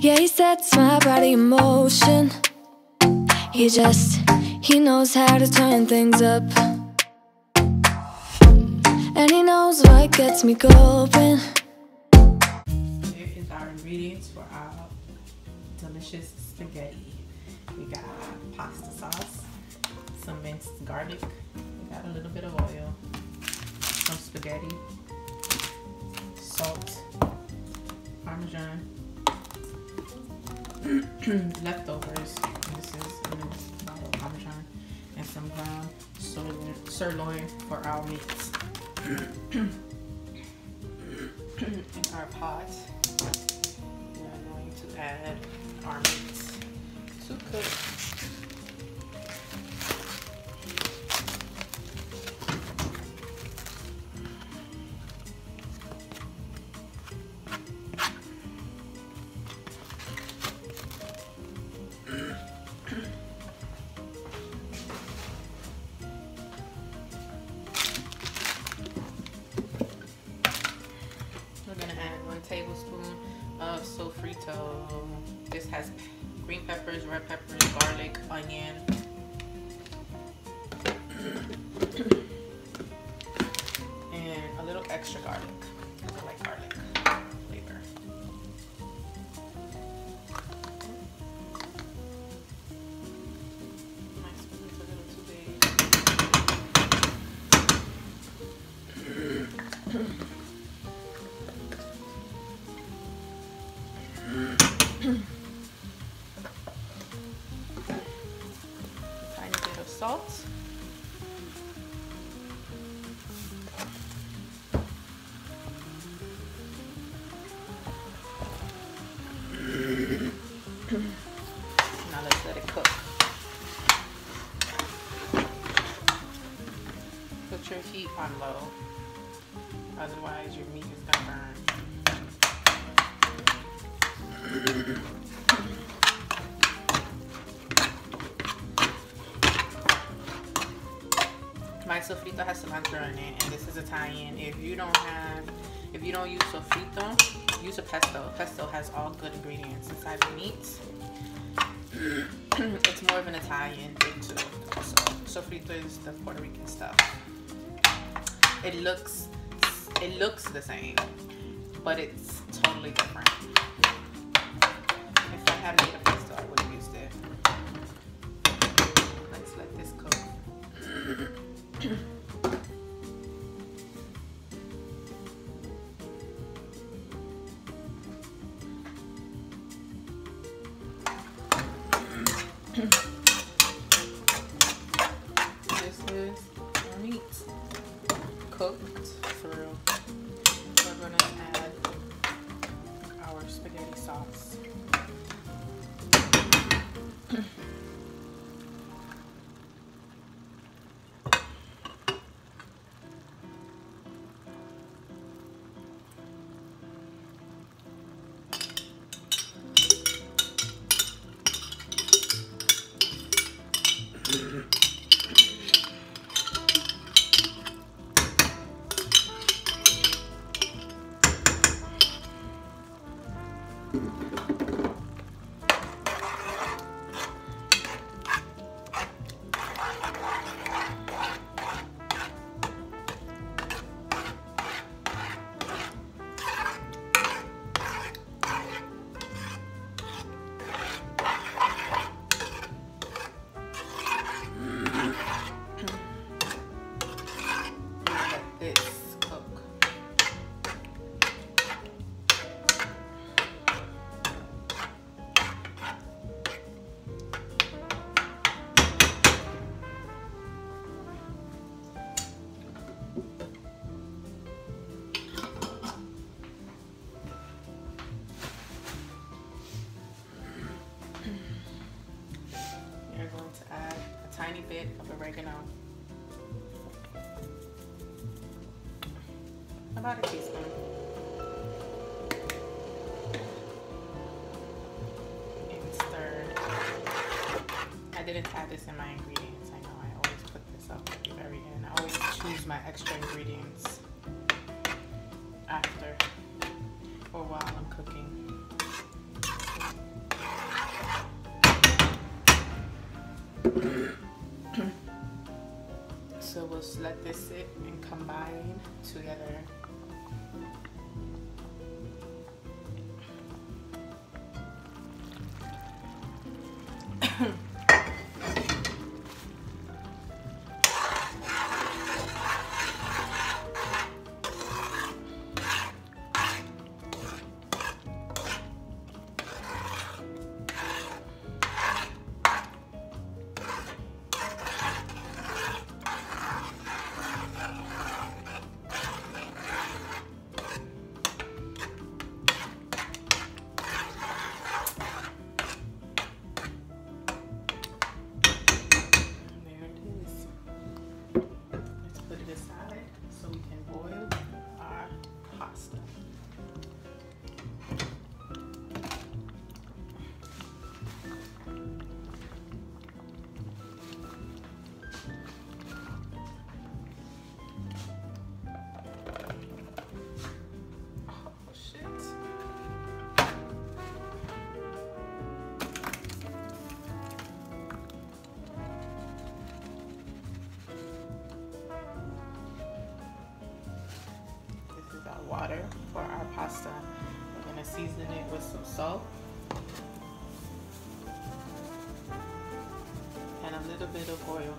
Yeah, he sets my body in motion. He knows how to turn things up. And he knows what gets me going. Here is our ingredients for our delicious spaghetti. We got pasta sauce, some minced garlic, we got a little bit of oil, some spaghetti, salt, Parmesan, leftovers, and this is a bottle of Parmesan, and some ground sirloin for our meats. In our pot, we are going to add our meats to cook. We're gonna add 1 tablespoon of sofrito. This has green peppers, red peppers, garlic, onion. And a little extra garlic. I like garlic flavor. My spoon's a little too big. Tiny bit of salt. Now let's let it cook. Put your heat on low, otherwise your meat is gonna burn. My sofrito has cilantro in it, and this is Italian. If you don't use sofrito, use a pesto. Pesto has all good ingredients inside the meats. It's more of an Italian thing too. Also, sofrito is the Puerto Rican stuff. It looks the same, but it's totally different. If I had made a pesto, I would have used it. Let's let this cook. This is our meat cooked through. We're going to add our spaghetti sauce. Tiny bit of oregano, about a teaspoon, and stir. I didn't add this in my ingredients. I know I always put this up at the very end. I always choose my extra ingredients after or while I'm cooking. So we'll let this sit and combine together. Water for our pasta. We're going to season it with some salt and a little bit of oil.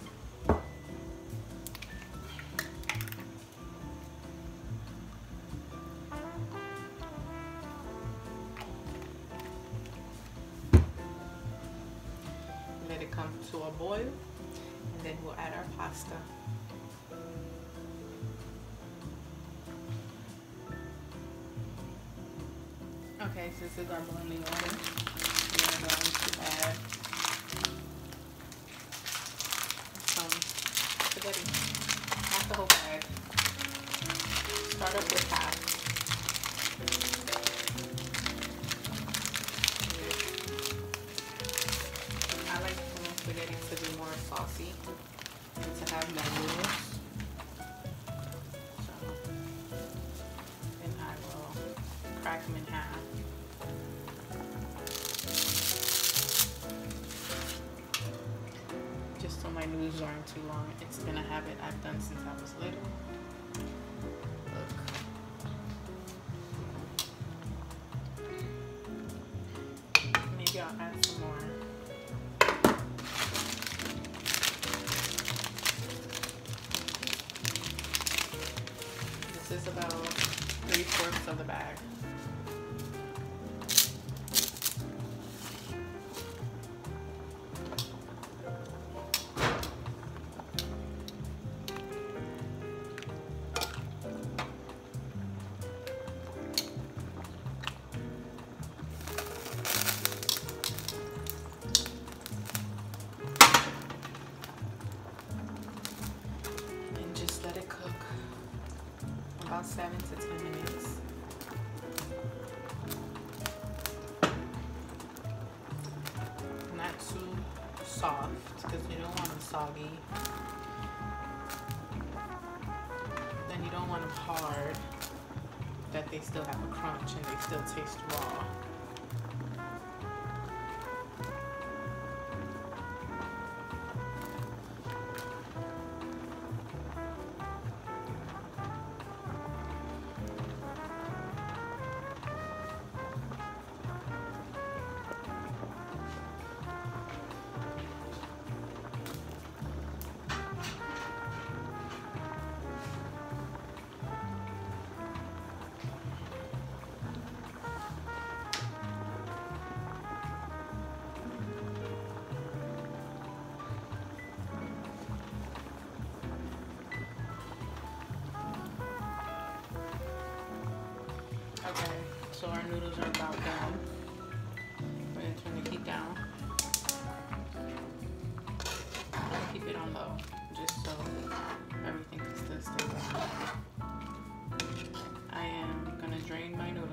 Let it come to a boil, and then we'll add our pasta. Okay, so this is our boiling water. We're going to add some spaghetti. Not the whole bag. Start up with half. I like my spaghetti to be more saucy and to have more noodles. So then I will crack them in half. Just so my noodles aren't too long. It's been a habit I've done since I was little. Look. Maybe I'll add some more. This is about 3/4 of the bag. About 7 to 10 minutes. Not too soft because you don't want them soggy. Then you don't want them hard that they still have a crunch and they still taste raw. Okay, so our noodles are about done. We're going to turn the heat down. I'm going to keep it on low, just so everything can still stay warm. I am going to drain my noodles.